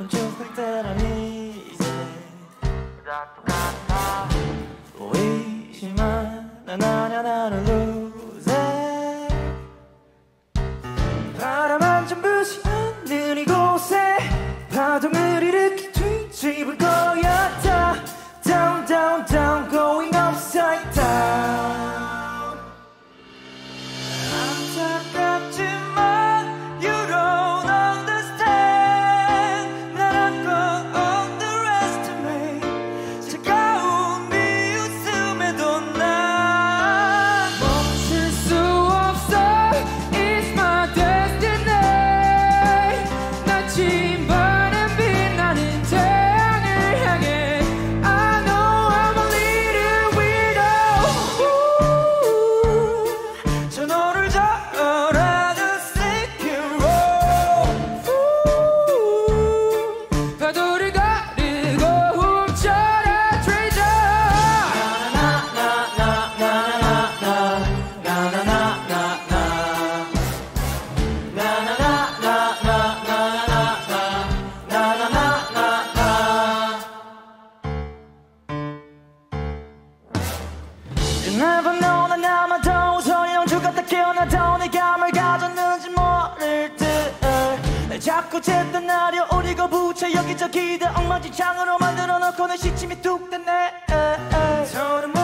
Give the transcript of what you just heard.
쭉 때라니 이제 다 똑같아 보이지만 난 아냐 나를 lose 바람만 좀 부시는 이곳에 파동을 일으키 뒤집을 거야 다 down down down going upside down 안타깝지만 you don't understand 나란 건 underestimate 차가운 비웃음에도 난 멈출 수 없어 It's my destiny 나침반에 빛나는 태양을 향해 I know I'm a little weirdo 저 너를 저라도 second row 파도를 가르고 훔쳐라 treasure Never know 난 아마도 설령 죽었다 깨어나도 네 감을 가졌는지 모를 듯 자꾸 재단하려 오리고 부채 여기저기 다 엉망진창으로 만들어 놓고 내 시침이 뚝 떼네 저는